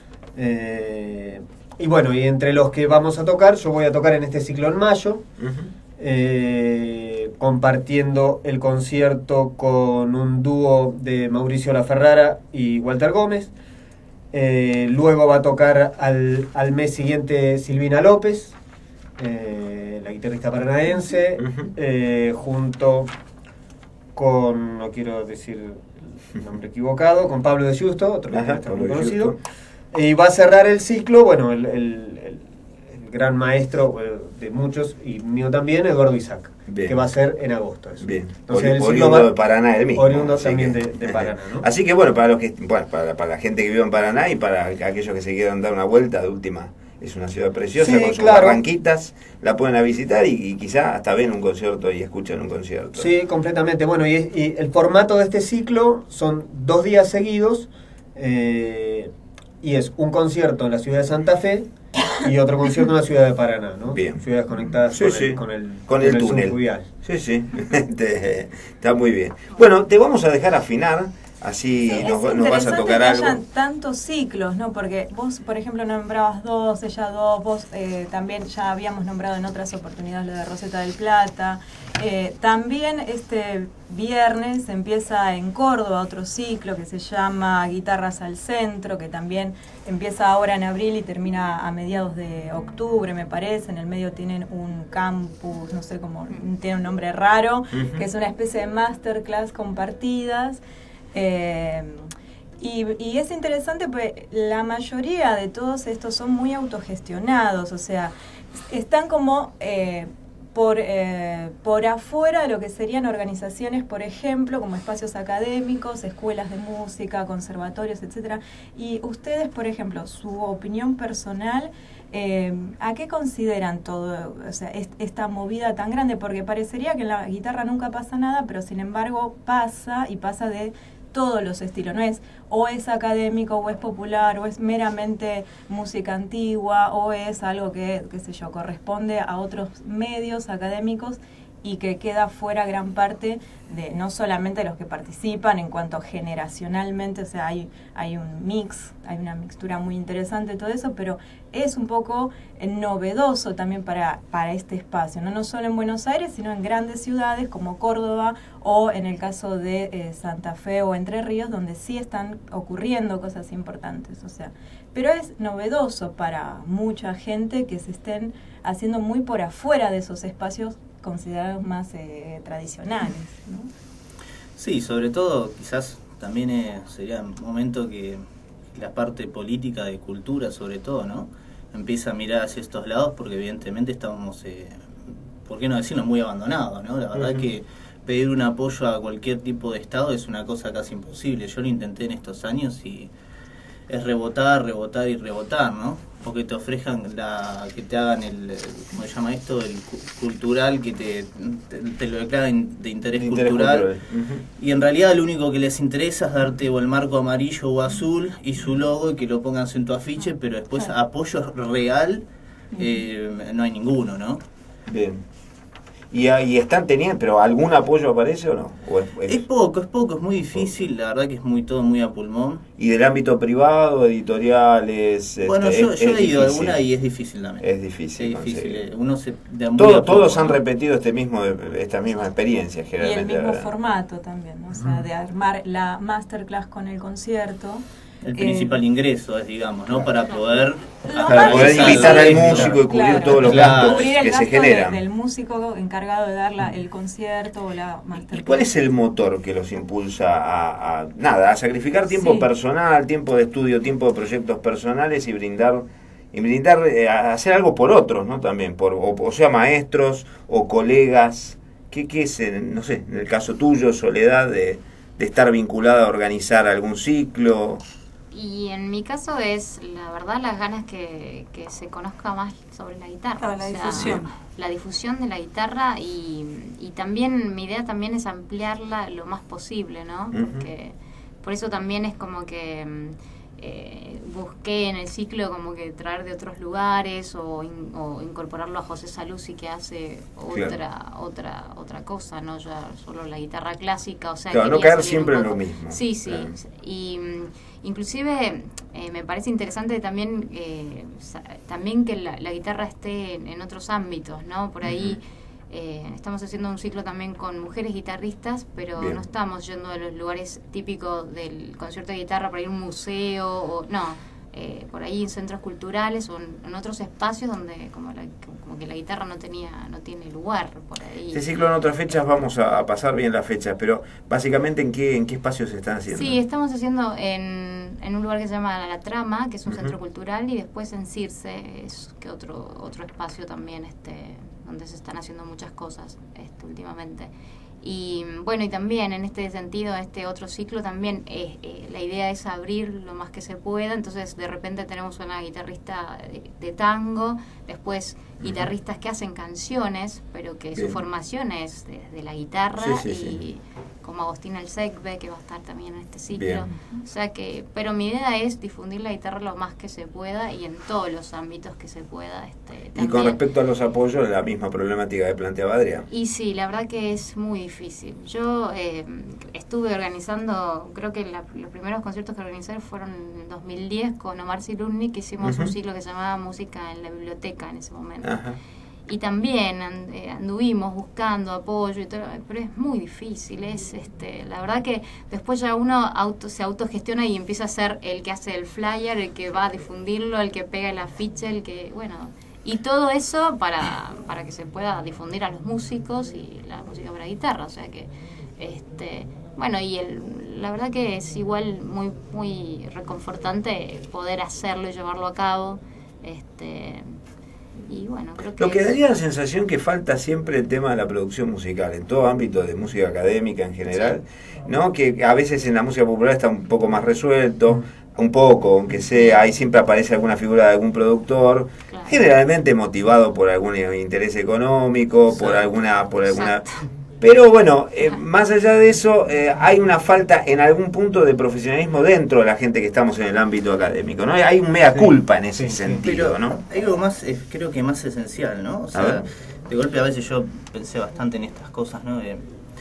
eh, y bueno, y entre los que vamos a tocar, yo voy a tocar en este ciclo en mayo, uh-huh. eh, compartiendo el concierto con un dúo de Mauricio Laferrara y Walter Gómez. Eh, luego va a tocar al, al mes siguiente Silvina López, eh, la guitarrista paranaense, uh-huh. eh, junto con, no quiero decir el nombre equivocado, con Pablo de Justo, otro guitarrista muy conocido. Y va a cerrar el ciclo, bueno, el, el, el, el gran maestro eh, de muchos, y mío también, Eduardo Isaac,
Bien.
que va a ser en agosto. Eso.
Bien,
Entonces, el
oriundo
ciclo va-
de Paraná el mismo.
Oriundo
así
también
que-
de, de Paraná, ¿no?
Así que bueno, para los que bueno, para, para la gente que vive en Paraná y para aquellos que se quieran dar una vuelta, de última, es una ciudad preciosa
Sí,
con sus
claro.
barranquitas, la pueden a visitar y, y quizá hasta ven un concierto y escuchan un concierto.
Sí, completamente. Bueno, y, y el formato de este ciclo son dos días seguidos, eh, y es un concierto en la ciudad de Santa Fe y otro concierto en la ciudad de Paraná, ¿no?
Bien.
Ciudades conectadas
Sí,
con,
sí.
El, con el,
Con el túnel.
subfluvial.
Sí, sí, Te- está muy bien. Bueno, te vamos a dejar afinar, así
Sí,
nos,
es
nos vas a
interesante
tocar
que
algo.
hayan tantos ciclos, ¿no? Porque vos, por ejemplo, nombrabas dos, ella dos, vos eh, también ya habíamos nombrado en otras oportunidades lo de Roseta del Plata. Eh, también este viernes empieza en Córdoba otro ciclo que se llama Guitarras al Centro, que también empieza ahora en abril y termina a mediados de octubre, me parece. En el medio tienen un campus, no sé cómo, tiene un nombre raro,
Ujú.
que es una especie de masterclass compartidas. Eh, y, y es interesante porque la mayoría de todos estos son muy autogestionados, o sea, están como eh, por, eh, por afuera de lo que serían organizaciones, por ejemplo, como espacios académicos, escuelas de música, conservatorios, etcétera. Y ustedes, por ejemplo, su opinión personal, eh, ¿a qué consideran todo, o sea, est- esta movida tan grande? Porque parecería que en la guitarra nunca pasa nada, pero sin embargo pasa, y pasa de todos los estilos, no es o es académico o es popular o es meramente música antigua o es algo que, qué sé yo, corresponde a otros medios académicos y que queda fuera gran parte de no solamente los que participan en cuanto generacionalmente, o sea, hay, hay un mix, hay una mixtura muy interesante de todo eso, pero es un poco eh, novedoso también para, para este espacio, ¿no? No solo en Buenos Aires, sino en grandes ciudades como Córdoba o en el caso de eh, Santa Fe o Entre Ríos, donde sí están ocurriendo cosas importantes, o sea, pero es novedoso para mucha gente que se estén haciendo muy por afuera de esos espacios considerados más eh, tradicionales, ¿no?
Sí, sobre todo quizás también eh, sería un momento que la parte política de cultura, sobre todo, ¿no? Empieza a mirar hacia estos lados porque evidentemente estamos, eh, ¿por qué no decirlo?, muy abandonados, ¿no? La verdad
Uh-huh.
que pedir un apoyo a cualquier tipo de Estado es una cosa casi imposible. Yo lo intenté en estos años y es rebotar, rebotar y rebotar, ¿no? O que te ofrezcan, la, que te hagan el, el- ¿cómo se llama esto? El cu- cultural, que te, te, te lo declaren de interés,
De interés
cultural.
cultural. Ujú.
Y en realidad lo único que les interesa es darte o el marco amarillo o azul y su logo y que lo pongas en tu afiche, pero después
Claro.
apoyo real eh, no hay ninguno, ¿no?
Bien. ¿Y, y están teniendo, pero algún apoyo aparece o no? ¿O es- es-
Es poco, es poco, es muy difícil, la verdad que es muy todo muy a pulmón.
¿Y del ámbito privado, editoriales?
Bueno,
este,
yo,
es-
yo
es
he ido a
difícil?
alguna y es difícil también.
Es difícil
Es difícil,
conseguir.
eh, uno se... de muy
Todo-
a poco,
todos han
¿no?
repetido este mismo, esta misma experiencia,
Y el
generalmente.
mismo
¿verdad?
formato también, ¿no? O sea, de armar la masterclass con el concierto.
El
Eh,
principal ingreso es, digamos, ¿no? Para poder...
Lo
Para
más
poder
difícil,
invitar al
claro.
músico y cubrir
claro,
todos los
claro.
gastos
cubrir el
que se
gasto de-
generan.
del músico encargado de dar la- el concierto o la masterclass.
¿Y cuál es el motor que los impulsa a, a- nada, a sacrificar tiempo
Sí.
personal, tiempo de estudio, tiempo de proyectos personales y brindar y brindar eh, a hacer algo por otros, ¿no? También por o, o sea maestros o colegas. ¿Qué, qué es, en, no sé, en el caso tuyo, Soledad, de, de estar vinculada a organizar algún ciclo?
Y en mi caso es, la verdad, las ganas que, que se conozca más sobre la guitarra.
Ah, la difusión.
La difusión de la guitarra y, y también, mi idea también es ampliarla lo más posible, ¿no?
Ujú.
Porque por eso también es como que mm, eh, busqué en el ciclo como que traer de otros lugares o, in- o incorporarlo a José Saluzzi, que hace otra
Claro.
otra otra cosa, no ya solo la guitarra clásica, o sea,
Claro, no
quería
caer
salir
siempre
un
en lo
poco-
mismo.
Sí, sí.
Claro.
Y mm, inclusive eh, me parece interesante también eh, sa- también que la, la guitarra esté en, en otros ámbitos, ¿no? Por ahí eh, estamos haciendo un ciclo también con mujeres guitarristas, pero
Bien.
no estamos yendo a los lugares típicos del concierto de guitarra para ir a un museo, o no. eh, por ahí en centros culturales o en, en otros espacios donde como, la, como que la guitarra no tenía no tiene lugar por ahí.
Este ciclo en otras fechas vamos a, a pasar bien las fechas, pero básicamente ¿en qué en qué espacios se están haciendo?
Sí, estamos haciendo en, en un lugar que se llama La Trama, que es un
Uh-huh.
centro cultural, y después en Circe, es que otro otro espacio también este donde se están haciendo muchas cosas este, últimamente. Y bueno, y también en este sentido, este otro ciclo también eh, eh, la idea es abrir lo más que se pueda. Entonces de repente tenemos una guitarrista de, de tango, después uh-huh. guitarristas que hacen canciones, pero que Bien. Su formación es desde de la guitarra, sí, sí, y sí. como Agostina Alsecbe, que va a estar también en este ciclo. Bien. O sea que, pero mi idea es difundir la guitarra lo más que se pueda y en todos los ámbitos que se pueda. Este,
y con respecto a los apoyos, la misma problemática que planteaba Adrián.
Y sí, la verdad que es muy difícil. Yo eh, estuve organizando, creo que la, los primeros conciertos que organizé fueron en dos mil diez con Omar Silurni, que hicimos uh-huh. un ciclo que se llamaba Música en la Biblioteca en ese momento.
Ajá.
Y también and, eh, anduvimos buscando apoyo y todo, pero es muy difícil. Es este, la verdad que después ya uno auto, se autogestiona y empieza a ser el que hace el flyer, el que va a difundirlo, el que pega el afiche, el que, bueno, y todo eso para, para que se pueda difundir a los músicos y la música para guitarra. O sea que, este, bueno, y el, la verdad que es igual muy, muy reconfortante poder hacerlo y llevarlo a cabo. Este, Y bueno, creo que
Lo que
es...
daría la sensación que falta siempre el tema de la producción musical, en todo ámbito de música académica en general, sí. ¿no? Que a veces en la música popular está un poco más resuelto, un poco, aunque sea, ahí siempre aparece alguna figura de algún productor, claro. generalmente motivado por algún interés económico, sí. por alguna... por alguna Exacto. Pero bueno, eh, más allá de eso, eh, hay una falta en algún punto de profesionalismo dentro de la gente que estamos en el ámbito académico, ¿no? Hay un mea culpa sí, en ese sí, sentido,
pero
¿no?
Hay algo más, eh, creo que más esencial, ¿no? O sea, de golpe a veces yo pensé bastante en estas cosas, ¿no? De,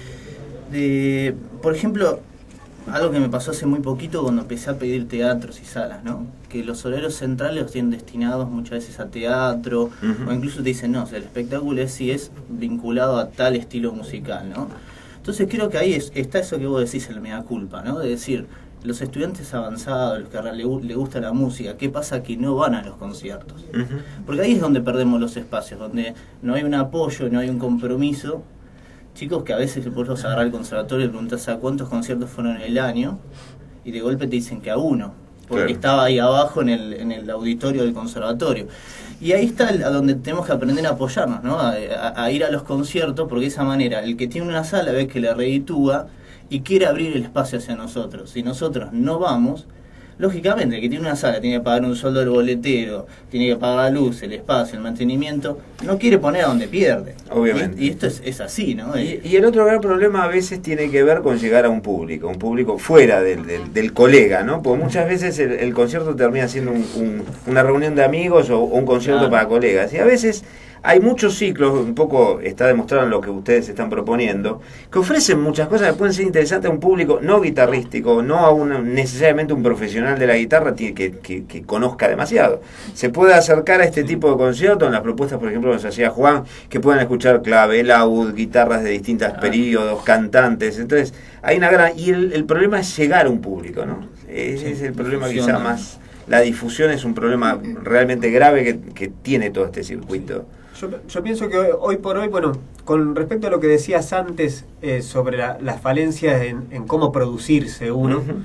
de, por ejemplo, algo que me pasó hace muy poquito cuando empecé a pedir teatros y salas, ¿no? Que los horarios centrales los tienen destinados muchas veces a teatro, uh-huh. o incluso te dicen, no, o sea, el espectáculo es si es vinculado a tal estilo musical, ¿no? Entonces creo que ahí es, está eso que vos decís, el mea culpa, ¿no? De decir, los estudiantes avanzados, los que le, le gusta la música, ¿qué pasa que no van a los conciertos? Uh-huh. Porque ahí es donde perdemos los espacios, donde no hay un apoyo, no hay un compromiso. Chicos que a veces vos los agarrás al conservatorio y preguntás a cuántos conciertos fueron en el año y de golpe te dicen que a uno, porque claro. estaba ahí abajo en el, en el auditorio del conservatorio. Y ahí está el, a donde tenemos que aprender a apoyarnos, ¿no? A, a, a ir a los conciertos, porque de esa manera el que tiene una sala ve que le reditúa y quiere abrir el espacio hacia nosotros. Si nosotros no vamos, lógicamente el que tiene una sala tiene que pagar un sueldo del boletero, tiene que pagar la luz, el espacio, el mantenimiento, no quiere poner a donde pierde.
Obviamente.
Y, y esto es, es así, ¿no?
Y, y el otro gran problema a veces tiene que ver con llegar a un público, un público fuera del, del, del colega, ¿no? Porque muchas veces el, el concierto termina siendo un, un, una reunión de amigos o, o un concierto claro. para colegas. Y a veces hay muchos ciclos, un poco está demostrado en lo que ustedes están proponiendo, que ofrecen muchas cosas que pueden ser interesantes a un público no guitarrístico, no a un, necesariamente un profesional de la guitarra que, que, que, que conozca demasiado. Se puede acercar a este tipo de conciertos en las propuestas, por ejemplo, que nos hacía Juan, que puedan escuchar clave, laúd, guitarras de distintos ah. periodos, cantantes. Entonces, hay una gran... Y el, el problema es llegar a un público, ¿no? Ese sí, es el problema quizá más... La difusión es un problema realmente grave que, que tiene todo este circuito.
Yo, yo pienso que hoy, hoy por hoy, bueno, con respecto a lo que decías antes eh, sobre la, las falencias en, en cómo producirse uno, uh-huh.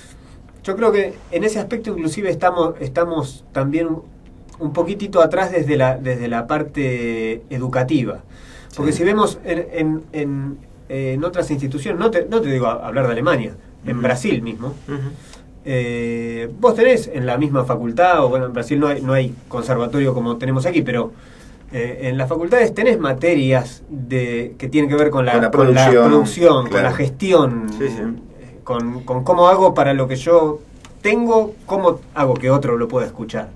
yo creo que en ese aspecto inclusive estamos, estamos también un, un poquitito atrás desde la, desde la parte educativa. Porque sí. si vemos en, en, en, en otras instituciones, no te, no te digo hablar de Alemania, uh-huh. en Brasil mismo, uh-huh. eh, vos tenés en la misma facultad, o bueno, en Brasil no hay, no hay conservatorio como tenemos aquí, pero... Eh, en las facultades tenés materias de que tienen que ver con la,
con la
con
producción,
la producción
claro.
con la gestión,
sí, sí.
Eh, con, con cómo hago para lo que yo tengo, cómo hago que otro lo pueda escuchar.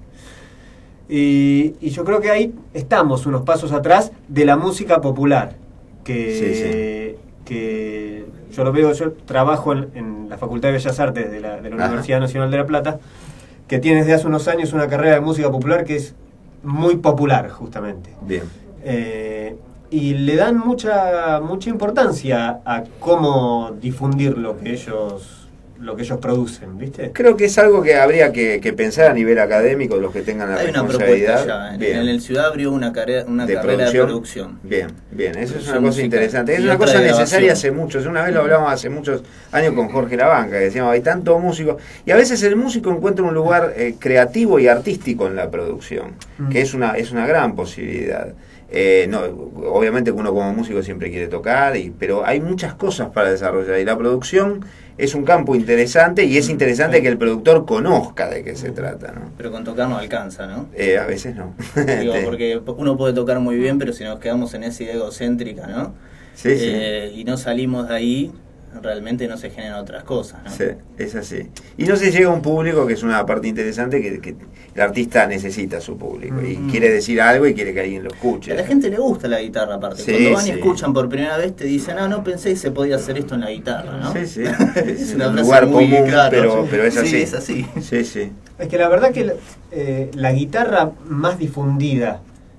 Y, y yo creo que ahí estamos unos pasos atrás de la música popular, que, sí, sí. que yo lo veo, yo trabajo en, en la Facultad de Bellas Artes de la, de la Universidad Nacional de La Plata, que tiene desde hace unos años una carrera de música popular que es muy popular, justamente.
Bien.
Eh, y le dan mucha mucha importancia a cómo difundir lo que ellos lo que ellos producen, ¿viste?
Creo que es algo que habría que, que pensar a nivel académico, los que tengan la
Hay una
responsabilidad.
propuesta ya. En,
Bien.
en el Ciudad abrió una, carrera, una
de
carrera
producción.
de producción.
Bien, bien, eso es
Producción
una cosa
musical.
interesante. Es
Y
una
otra
cosa
de
necesaria
grabación.
hace muchos. Una vez lo hablábamos hace muchos años con Jorge Labanca, que decíamos, hay tanto músico. Y a veces el músico encuentra un lugar eh, creativo y artístico en la producción,
Mm.
que es una, es una gran posibilidad. Eh, no, obviamente que uno como músico siempre quiere tocar, y, pero hay muchas cosas para desarrollar y la producción es un campo interesante y es interesante que el productor conozca de qué se trata, ¿no?
Pero con tocar no alcanza, ¿no?
Eh, a veces no.
Digo, porque uno puede tocar muy bien, pero si nos quedamos en esa idea egocéntrica, ¿no?
Sí, sí.
Eh, y no salimos de ahí, realmente no se generan otras cosas, ¿no?
Sí, es así. Y no se llega a un público, que es una parte interesante, que, que el artista necesita a su público y
Mm.
quiere decir algo y quiere que alguien lo
Que
escuche.
a la gente le gusta la guitarra, aparte.
Sí,
Cuando van
sí.
y escuchan por primera vez, te dicen, ah, no pensé que se podía hacer esto en la guitarra, ¿no?
Sí, sí.
Es una
un
frase
lugar
muy
común,
clara.
pero, pero es así.
Sí, es así.
Sí, sí.
Es que la verdad que la, eh, la guitarra más difundida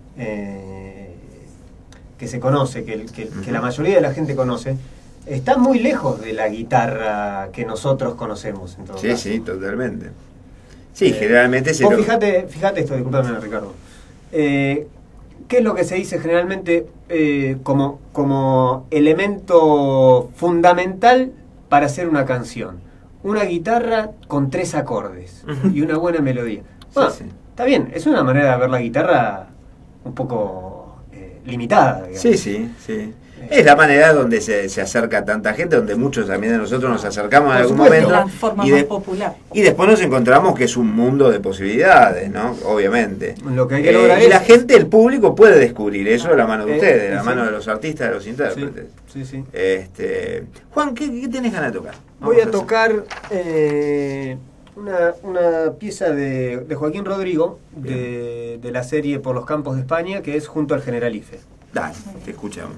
eh, que se conoce, que, el- que, que la mayoría de la gente conoce, está muy lejos de la guitarra que nosotros conocemos. En todo
Sí,
caso.
sí, totalmente. Sí,
Eh,
generalmente se
vos
lo...
fíjate, fíjate esto, disculpame Ricardo. Eh, ¿Qué es lo que se dice generalmente eh, como, como elemento fundamental para hacer una canción? Una guitarra con tres acordes y una buena melodía. Bueno,
sí.
está bien, es una manera de ver la guitarra un poco eh, limitada. digamos.
Sí, sí, sí. Es la manera donde se, se acerca tanta gente, donde muchos también de nosotros nos acercamos en
Por
algún
supuesto.
momento.
La forma
y,
más
de-
popular.
y después nos encontramos que es un mundo de posibilidades, ¿no? Obviamente.
Lo que hay que
Eh,
lograr
y
es-
la gente, el público puede descubrir eso de la mano de
Eh,
ustedes, de la
sí.
mano de los artistas, de los
Sí,
intérpretes.
sí, sí.
Este, Juan, ¿qué, qué tenés ganas de tocar?
Voy
Vamos
a
hacer-
tocar eh, una, una pieza de, de Joaquín Rodrigo, de, de la serie Por los Campos de España, que es Junto al Generalife.
Dale, te escuchamos.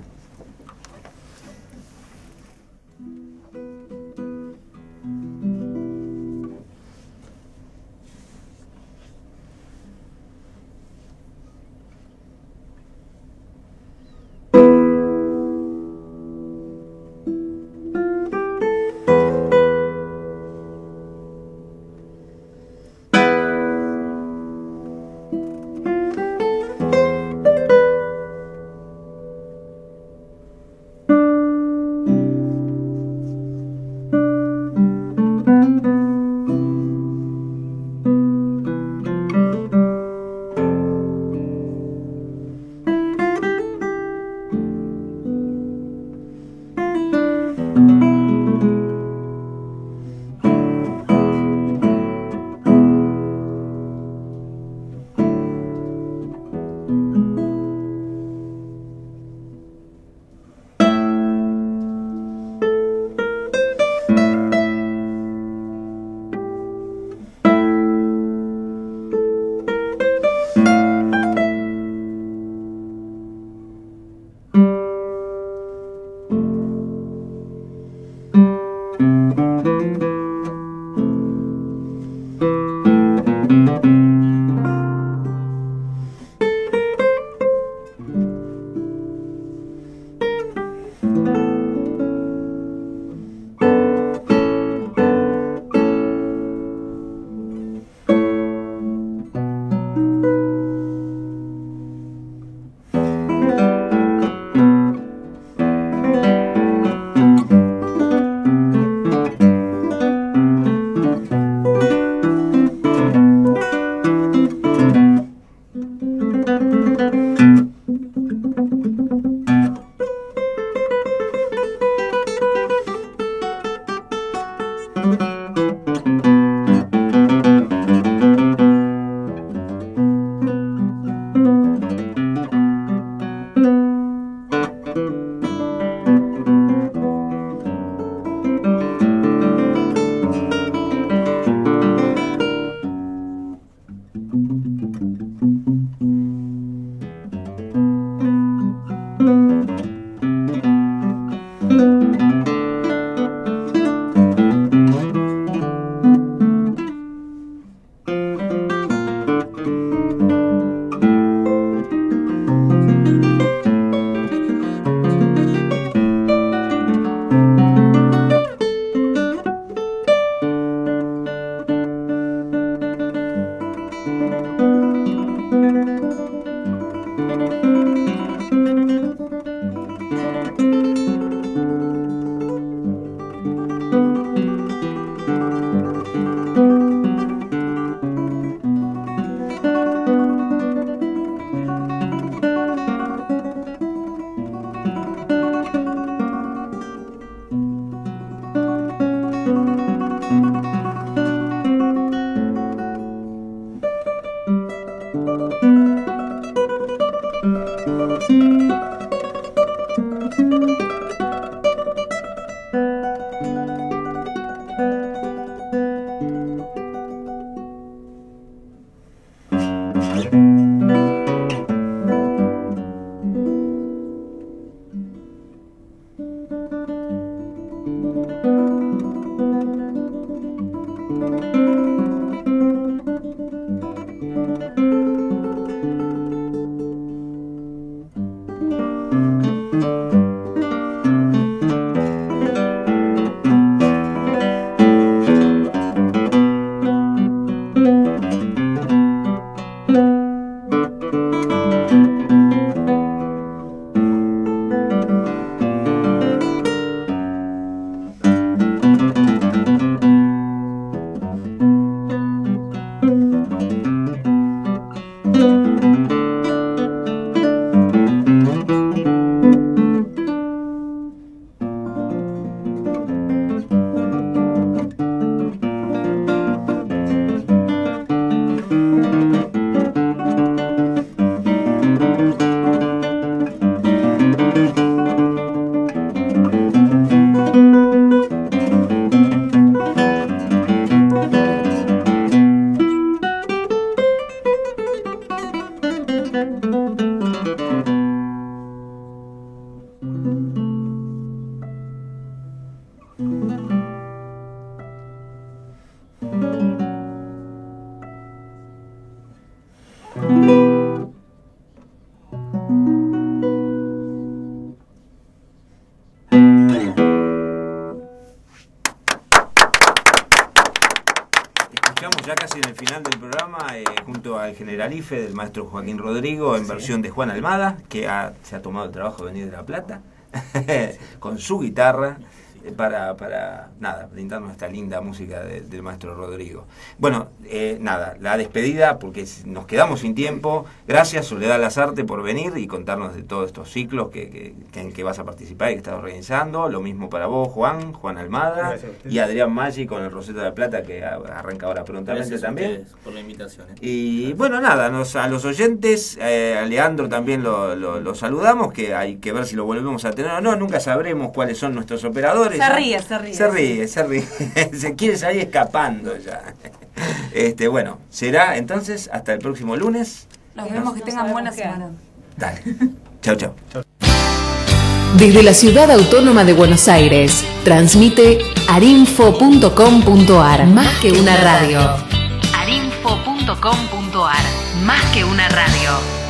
ya casi en el final del programa, eh, junto al Generalife del maestro Joaquín Rodrigo, en sí. versión de Juan Almada, que ha, se ha tomado el trabajo de venir de La Plata, con su guitarra, para, para nada, brindarnos esta linda música de, del maestro Rodrigo. Bueno, eh, nada, la despedida, porque nos quedamos sin tiempo. Gracias, Soledad Lazarte, por venir y contarnos de todos estos ciclos que, que, que en que vas a participar y que estás organizando. Lo mismo para vos, Juan, Juan Almada, y Adrián Maggi con el Roseta de Plata, que arranca ahora prontamente.
Gracias
también.
por la invitación. Eh.
Y
Gracias.
Bueno, nada, nos, a los oyentes, eh, a Leandro también lo, lo, lo saludamos, que hay que ver si lo volvemos a tener o no. Nunca sabremos cuáles son nuestros operadores.
Se ríe, se ríe.
Se ríe, se ríe. Se quiere salir escapando ya. Este, bueno, será entonces hasta el próximo lunes.
Nos vemos, que tengan buena semana.
Dale. Chau, chau.
Desde la Ciudad Autónoma de Buenos Aires, transmite arinfo punto com punto ar. Más que una radio. arinfo punto com punto ar. Más que una radio.